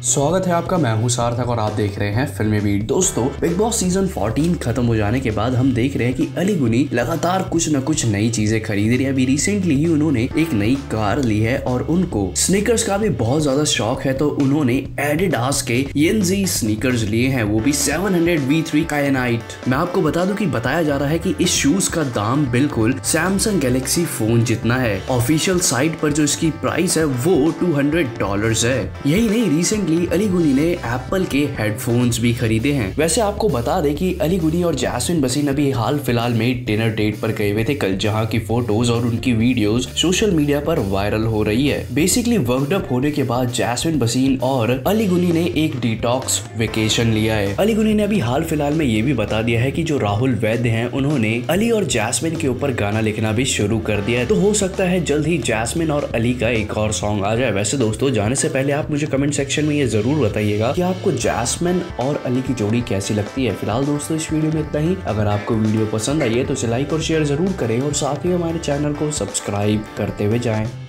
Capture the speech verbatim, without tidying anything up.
स्वागत है आपका। मैं हूं सार्थक और आप देख रहे हैं फिल्मी बीट। दोस्तों, बिग बॉस सीजन चौदह खत्म हो जाने के बाद हम देख रहे हैं कि अली गुनी लगातार कुछ न कुछ नई चीजें खरीद रही है। अभी रिसेंटली ही उन्होंने एक नई कार ली है और उनको स्नीकर्स का भी बहुत ज्यादा शौक है, तो उन्होंने एडिडास के येनजी स्नीकर्स लिए हैं, वो भी seven hundred V three kyanite. मैं आपको बता दूं कि बताया जा रहा है कि इस शूज का दाम बिल्कुल सैमसंग गैलेक्सी फोन जितना है। ऑफिशियल साइट पर जो इसकी प्राइस है वो टू हंड्रेड डॉलर्स है। यही नहीं, रिसेंटली अली गुनी ने एप्पल के हेडफोन्स भी खरीदे हैं। वैसे आपको बता दें कि अली गुनी और जैस्मिन बसीन अभी हाल फिलहाल में डिनर डेट पर गए हुए थे कल, जहां की फोटोज और उनकी वीडियोस सोशल मीडिया पर वायरल हो रही है। बेसिकली वर्कड अप होने के बाद जैस्मिन बसीन और अली गुनी ने एक डिटॉक्स वेकेशन लिया है। अली गुनी ने अभी हाल फिलहाल में ये भी बता दिया है कि जो राहुल वैद्य हैं उन्होंने अली और जैस्मिन के ऊपर गाना लिखना भी शुरू कर दिया है, तो हो सकता है जल्द ही जैस्मिन और अली का एक और सॉन्ग आ जाए। वैसे दोस्तों, जाने से पहले आप मुझे कमेंट सेक्शन में ये जरूर बताइएगा कि आपको जैस्मिन और अली की जोड़ी कैसी लगती है। फिलहाल दोस्तों, इस वीडियो में इतना ही। अगर आपको वीडियो पसंद आई है तो इसे लाइक और शेयर जरूर करें और साथ ही हमारे चैनल को सब्सक्राइब करते हुए जाएं।